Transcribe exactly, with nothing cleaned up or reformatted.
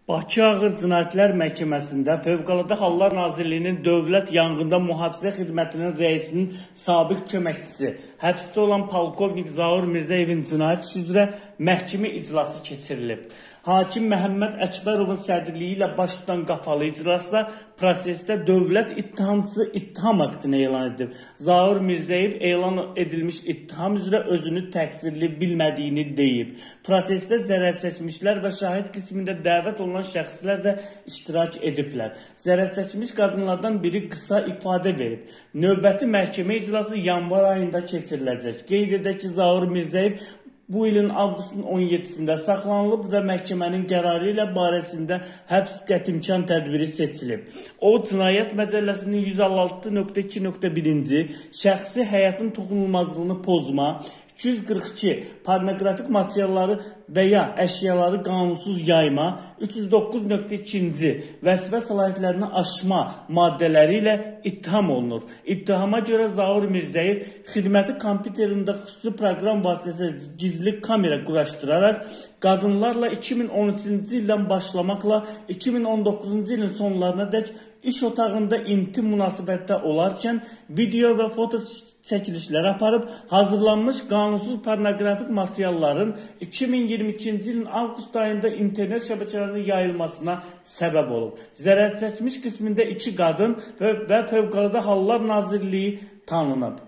Bakı Ağır Cinayətlər Məhkəməsində Fövqəladə Hallar Nazirliyinin Dövlət Yanğında Mühafizə Xidmətinin rəisinin sabiq köməkçisi, həbsdə olan polkovnik Zaur Mirzəyevin cinayət işi üzrə məhkəmə iclası keçirilib. Hakim Məhəmməd Əkbərovun sədrliyi ilə baş tutan qapalı iclasda prosesdə dövlət ittihamçısı ittiham aktını elan edib. Zaur Mirzəyev elan edilmiş ittiham üzrə özünü təqsirli bilmədiyini deyib. Prosesdə zərər çəkmişlər və şahid qismində dəvət olunan şəxslər də iştirak ediblər. Zərər çəkmiş qadınlardan biri qısa ifadə verib. Növbəti məhkəmə iclası yanvar ayında keçiriləcək. Qeyd edək ki, Zaur Mirzəyev bu ilin avqustun on yeddisində saxlanılıb və məhkəmənin qərarı ilə barəsində həbs qətimkan tədbiri seçilib. O, Cinayət Məcəlləsinin yüz əlli altı nöqtə iki nöqtə birinci şəxsi həyatın toxunulmazlığını pozma, iki yüz qırx iki pornoqrafik materialları və ya əşyaları qanunsuz yayma, üç yüz doqquz nöqtə ikinci vəzifə səlahiyyətlərini aşma maddələri ilə ittiham olunur. İttihama görə Zaur Mirzəyev xidməti kompüterində xüsusi proqram vasitəsilə gizli kamera quraşdıraraq qadınlarla iki min on üçüncü ildən başlamaqla iki min on doqquzuncu ilin sonlarına dək iş otağında intim münasibətdə olarkən video və foto çəkilişlər aparıb hazırlanmış qanunsuz pornoqrafik materialların iki min iyirmi ikinci ilin avqust ayında internet şəbəkələrində yayılmasına səbəb olub. Zərər çəkmiş qismində iki qadın və, və Fövqəladə Hallar Nazirliyi tanınıb.